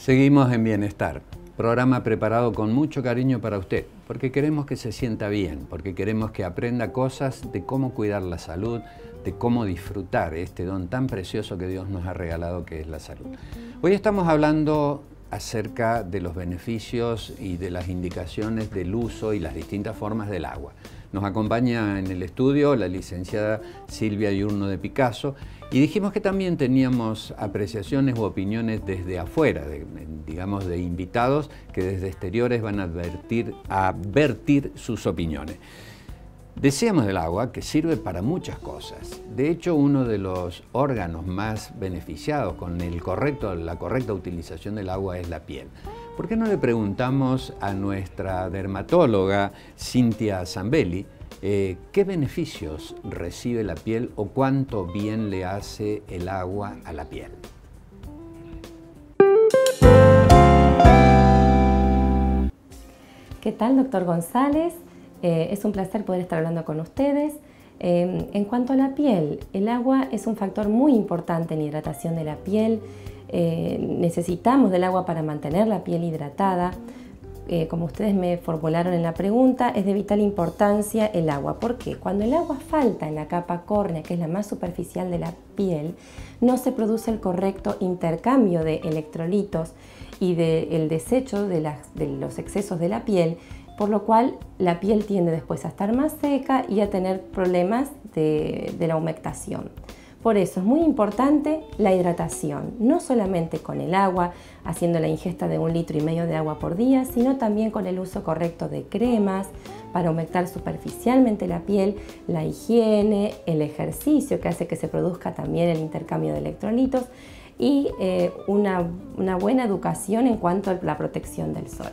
Seguimos en Bienestar, programa preparado con mucho cariño para usted, porque queremos que se sienta bien, porque queremos que aprenda cosas de cómo cuidar la salud, de cómo disfrutar este don tan precioso que Dios nos ha regalado, que es la salud. Hoy estamos hablando acerca de los beneficios y de las indicaciones del uso y las distintas formas del agua. Nos acompaña en el estudio la licenciada Silvia Diurno de Picasso, y dijimos que también teníamos apreciaciones u opiniones desde afuera, digamos de invitados que desde exteriores van a vertir sus opiniones. Decíamos del agua que sirve para muchas cosas. De hecho, uno de los órganos más beneficiados con la correcta utilización del agua es la piel. ¿Por qué no le preguntamos a nuestra dermatóloga Cintia Zambelli qué beneficios recibe la piel o cuánto bien le hace el agua a la piel? ¿Qué tal, doctor González? Es un placer poder estar hablando con ustedes. En cuanto a la piel, el agua es un factor muy importante en la hidratación de la piel. Necesitamos del agua para mantener la piel hidratada. Como ustedes me formularon en la pregunta, es de vital importancia el agua. ¿Por qué? Cuando el agua falta en la capa córnea, que es la más superficial de la piel, no se produce el correcto intercambio de electrolitos y del desecho de los excesos de la piel, por lo cual la piel tiende después a estar más seca y a tener problemas de la humectación. Por eso es muy importante la hidratación, no solamente con el agua, haciendo la ingesta de 1,5 litros de agua por día, sino también con el uso correcto de cremas para humectar superficialmente la piel, la higiene, el ejercicio que hace que se produzca también el intercambio de electrolitos y una buena educación en cuanto a la protección del sol.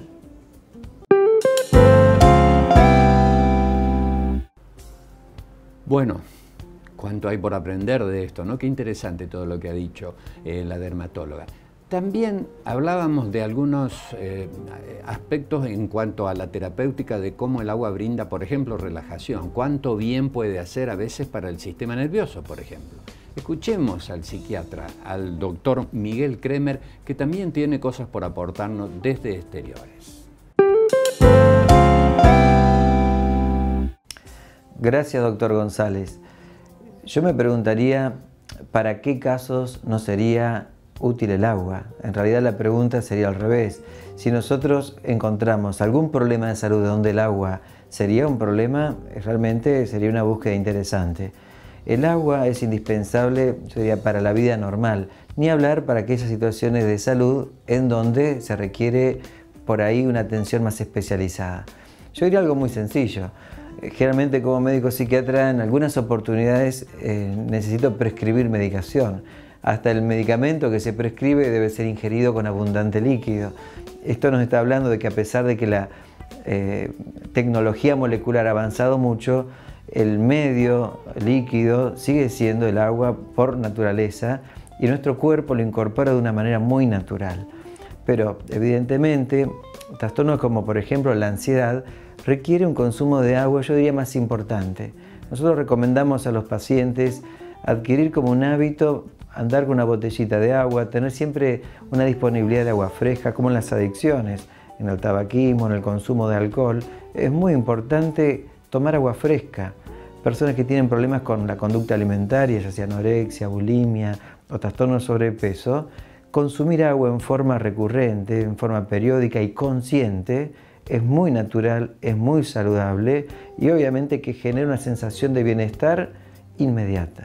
Bueno, cuánto hay por aprender de esto, ¿no? Qué interesante todo lo que ha dicho la dermatóloga. También hablábamos de algunos aspectos en cuanto a la terapéutica de cómo el agua brinda, por ejemplo, relajación. Cuánto bien puede hacer a veces para el sistema nervioso, por ejemplo. Escuchemos al psiquiatra, al doctor Miguel Kremer, que también tiene cosas por aportarnos desde exteriores. Gracias, doctor González. Yo me preguntaría, ¿para qué casos no sería útil el agua? En realidad la pregunta sería al revés. Si nosotros encontramos algún problema de salud donde el agua sería un problema, realmente sería una búsqueda interesante. El agua es indispensable, yo diría, para la vida normal, ni hablar para aquellas situaciones de salud en donde se requiere por ahí una atención más especializada. Yo diría algo muy sencillo. Generalmente como médico psiquiatra en algunas oportunidades necesito prescribir medicación. Hasta el medicamento que se prescribe debe ser ingerido con abundante líquido. Esto nos está hablando de que a pesar de que la tecnología molecular ha avanzado mucho, el medio líquido sigue siendo el agua por naturaleza y nuestro cuerpo lo incorpora de una manera muy natural. Pero evidentemente trastornos como por ejemplo la ansiedad requiere un consumo de agua, yo diría, más importante. Nosotros recomendamos a los pacientes adquirir como un hábito andar con una botellita de agua, tener siempre una disponibilidad de agua fresca, como en las adicciones, en el tabaquismo, en el consumo de alcohol. Es muy importante tomar agua fresca. Personas que tienen problemas con la conducta alimentaria, ya sea anorexia, bulimia o trastornos de sobrepeso, consumir agua en forma recurrente, en forma periódica y consciente, es muy natural, es muy saludable y obviamente que genera una sensación de bienestar inmediata.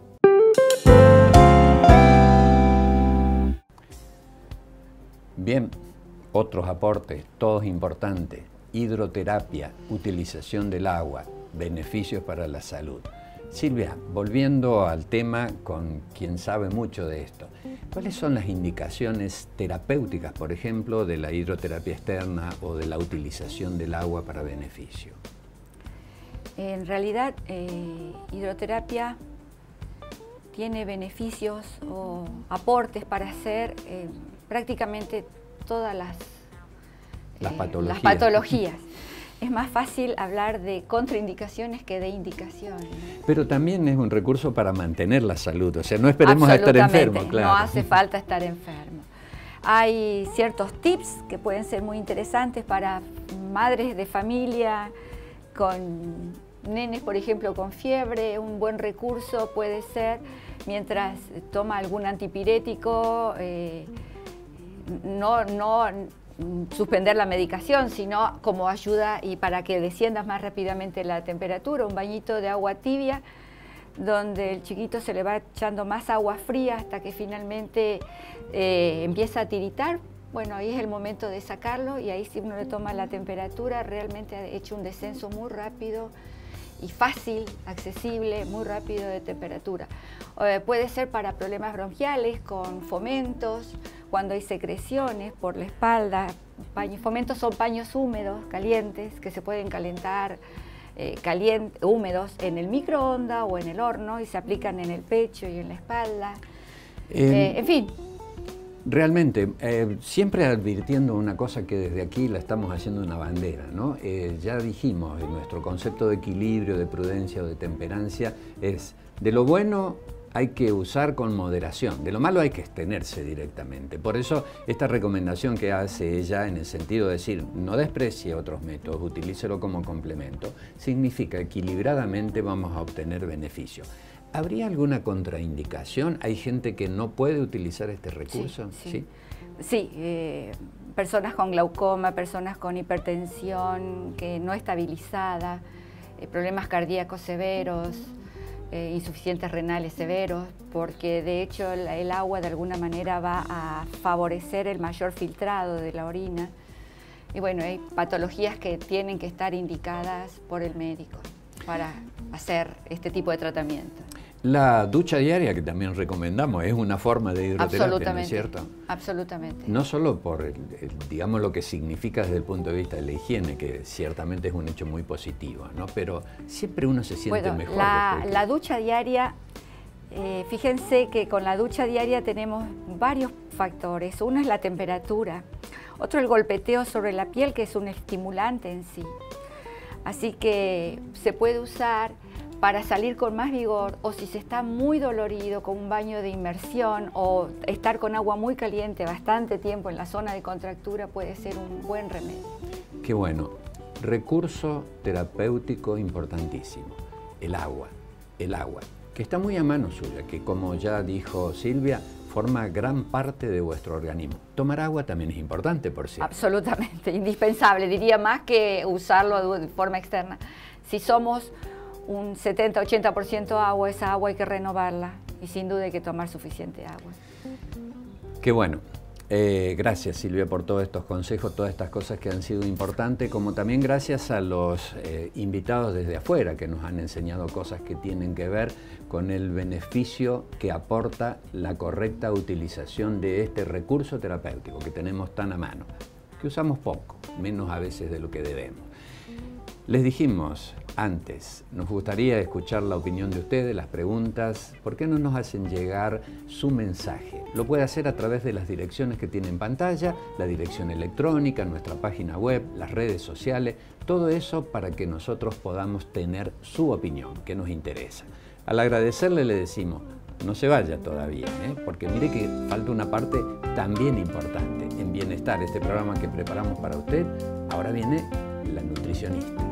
Bien, otros aportes, todos importantes. Hidroterapia, utilización del agua, beneficios para la salud. Silvia, volviendo al tema con quien sabe mucho de esto, ¿cuáles son las indicaciones terapéuticas, por ejemplo, de la hidroterapia externa o de la utilización del agua para beneficio? En realidad, hidroterapia tiene beneficios o aportes para hacer prácticamente todas las patologías. Es más fácil hablar de contraindicaciones que de indicaciones. Pero también es un recurso para mantener la salud, o sea, no esperemos a estar enfermos, claro. No hace falta estar enfermo. Hay ciertos tips que pueden ser muy interesantes para madres de familia con nenes, por ejemplo, con fiebre. Un buen recurso puede ser, mientras toma algún antipirético, no suspender la medicación, sino como ayuda y para que descienda más rápidamente la temperatura, un bañito de agua tibia, donde el chiquito se le va echando más agua fría hasta que finalmente empieza a tiritar. Bueno, ahí es el momento de sacarlo, y ahí si uno le toma la temperatura, realmente ha hecho un descenso muy rápido y fácil, accesible, muy rápido de temperatura. Puede ser para problemas bronquiales, con fomentos, cuando hay secreciones por la espalda. Fomentos son paños húmedos, calientes, que se pueden calentar, húmedos en el microondas o en el horno, y se aplican en el pecho y en la espalda. En fin. Realmente, siempre advirtiendo una cosa que desde aquí la estamos haciendo una bandera, ¿no? Ya dijimos, nuestro concepto de equilibrio, de prudencia o de temperancia es: de lo bueno hay que usar con moderación, de lo malo hay que abstenerse directamente. Por eso esta recomendación que hace ella, en el sentido de decir, no desprecie otros métodos, utilícelo como complemento, significa equilibradamente vamos a obtener beneficio. ¿Habría alguna contraindicación? ¿Hay gente que no puede utilizar este recurso? Sí, personas con glaucoma, personas con hipertensión que no estabilizada, problemas cardíacos severos, insuficientes renales severos, porque de hecho el agua de alguna manera va a favorecer el mayor filtrado de la orina. Y bueno, hay patologías que tienen que estar indicadas por el médico para hacer este tipo de tratamiento. La ducha diaria, que también recomendamos, es una forma de hidroterapia, ¿no es cierto? Absolutamente. No solo por, digamos, lo que significa desde el punto de vista de la higiene, que ciertamente es un hecho muy positivo, ¿no? Pero siempre uno se siente mejor. La ducha diaria, fíjense que con la ducha diaria tenemos varios factores. Uno es la temperatura, otro el golpeteo sobre la piel, que es un estimulante en sí. Así que se puede usar para salir con más vigor, o si se está muy dolorido, con un baño de inmersión, o estar con agua muy caliente bastante tiempo en la zona de contractura, puede ser un buen remedio. Qué bueno. Recurso terapéutico importantísimo, el agua, que está muy a mano suya, que como ya dijo Silvia, forma gran parte de vuestro organismo. Tomar agua también es importante, por cierto. Absolutamente, indispensable, diría más que usarlo de forma externa. Si somos un 70-80% agua, esa agua hay que renovarla, y sin duda hay que tomar suficiente agua. Qué bueno. Gracias, Silvia, por todos estos consejos, todas estas cosas que han sido importantes, como también gracias a los invitados desde afuera que nos han enseñado cosas que tienen que ver con el beneficio que aporta la correcta utilización de este recurso terapéutico que tenemos tan a mano, que usamos poco, menos a veces de lo que debemos. Les dijimos antes, nos gustaría escuchar la opinión de ustedes, las preguntas. ¿Por qué no nos hacen llegar su mensaje? Lo puede hacer a través de las direcciones que tiene en pantalla, la dirección electrónica, nuestra página web, las redes sociales, todo eso para que nosotros podamos tener su opinión, que nos interesa. Al agradecerle le decimos, no se vaya todavía, porque mire que falta una parte también importante en Bienestar, este programa que preparamos para usted. Ahora viene la nutricionista.